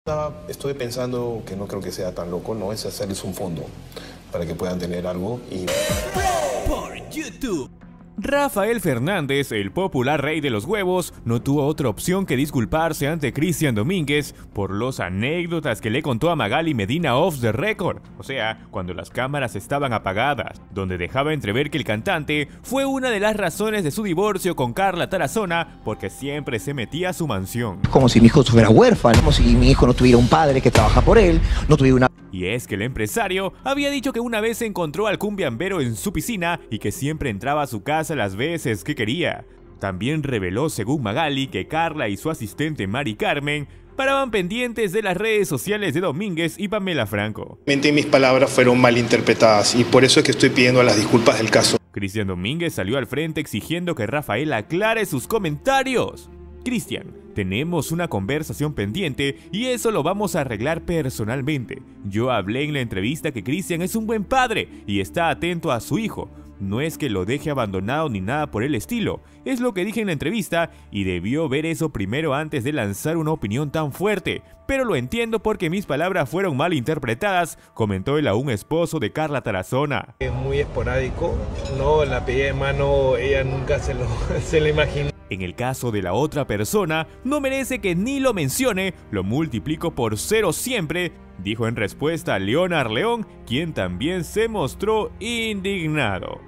Estoy pensando que no creo que sea tan loco, no es hacerles un fondo para que puedan tener algo y... Por YouTube. Rafael Fernández, el popular rey de los huevos, no tuvo otra opción que disculparse ante Cristian Domínguez por las anécdotas que le contó a Magali Medina off the record, o sea, cuando las cámaras estaban apagadas, donde dejaba entrever que el cantante fue una de las razones de su divorcio con Carla Tarazona porque siempre se metía a su mansión. Como si mi hijo fuera huérfano, como si mi hijo no tuviera un padre que trabaja por él, no tuviera una... Y es que el empresario había dicho que una vez encontró al cumbiambero en su piscina y que siempre entraba a su casa las veces que quería. También reveló, según Magali, que Carla y su asistente Mari Carmen paraban pendientes de las redes sociales de Domínguez y Pamela Franco. Mis palabras fueron malinterpretadas y por eso es que estoy pidiendo las disculpas del caso. Cristian Domínguez salió al frente exigiendo que Rafael aclare sus comentarios. Cristian, tenemos una conversación pendiente y eso lo vamos a arreglar personalmente. Yo hablé en la entrevista que Cristian es un buen padre y está atento a su hijo. No es que lo deje abandonado ni nada por el estilo, es lo que dije en la entrevista y debió ver eso primero antes de lanzar una opinión tan fuerte. Pero lo entiendo porque mis palabras fueron mal interpretadas, comentó el aún esposo de Carla Tarazona. Es muy esporádico, no, la pedida de mano ella nunca se lo imaginó. En el caso de la otra persona, no merece que ni lo mencione, lo multiplico por 0 siempre, dijo en respuesta a Leonard León, quien también se mostró indignado.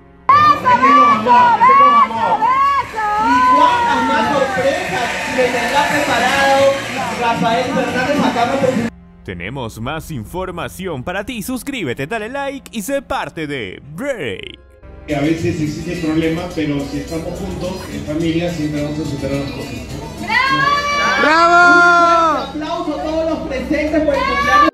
¿Y cuántas más sorpresas me tendrá preparado Rafael Fernández acá? Tenemos más información para ti, suscríbete, dale like y sé parte de Break. A veces existe problemas, pero si estamos juntos, en familia, siempre vamos a superar las cosas. ¡Bravo! Un aplauso a todos los presentes por el cumpleaños.